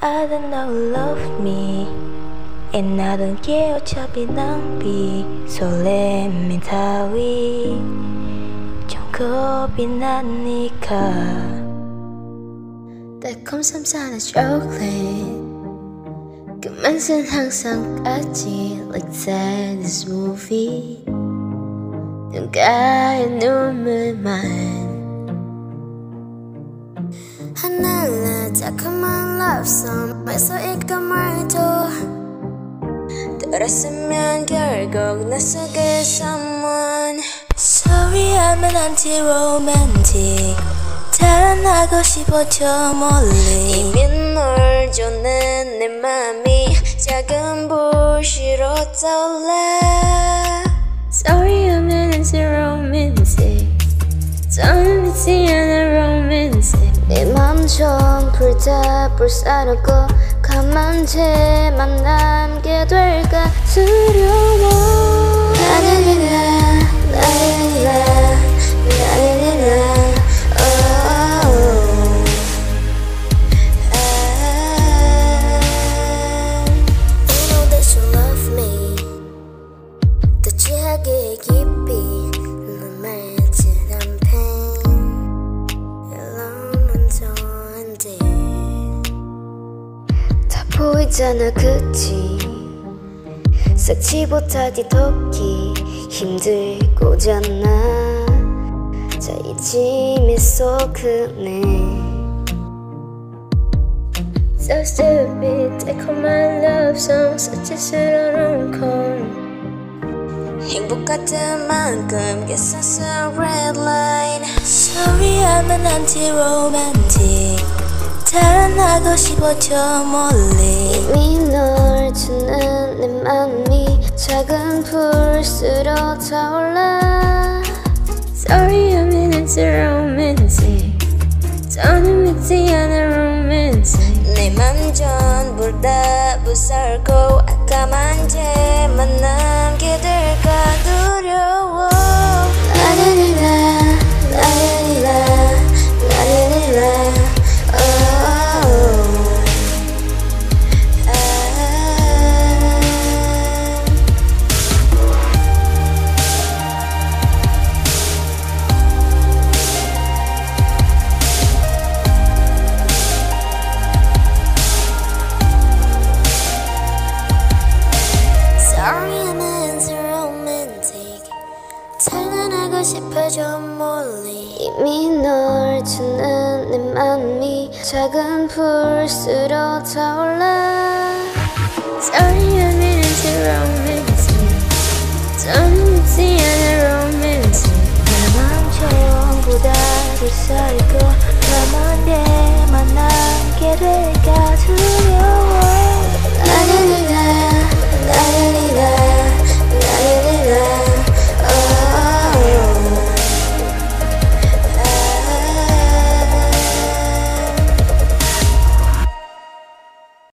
I don't know love me and I don't care 어차피 낭비 설렘이 따위 좀 겁이 나니까 달콤 삼산한 chocolate 그 맛은 항상까지 like that is movie 눈가에 눈물만 하늘에 달콤한 love song 말서 읽고 말도 들었으면 결국 내 속에 someone Sorry I'm an anti-romantic 달아나고 싶어 저 멀리 이미 널 쫓는 내 맘이 작은 불씨로 떠올라 Sorry I'm an anti-romantic 저는 믿지 않아 romantic 내 맘 전부 다 불사르고 가만히만 남게 될까 두려워 라라라라 라라라라 라라라라 You know that you love me 더 지하게 깊이 눈물 찔한 pain 이러면 좋은데 다 보이잖아 그치 색치보다 뒤덮기 힘들고잖아 자 이쯤에 쏘크네 So stupid 달콤한 love song 수치스러운 콤 행복 같은 만큼 계산서 red line Sorry I'm an anti-romantic 달아나고 싶어 저 멀리 이미 널 주는 내 맘이 작은 불수로 타올라 Sorry I'm an anti-romantic 저는 믿지 않아 romantic 내 맘 전부 다 부설고 아까만 채만 남게 될까 두려워 라라라라 라라라라 라라라라 달려나고 싶어 저 멀리 이미 널 주는 내 맘이 작은 불수로 타올라 Sorry I'm an anti-romantic 저는 믿지 않아 romantic 내 맘 전부 다 불살고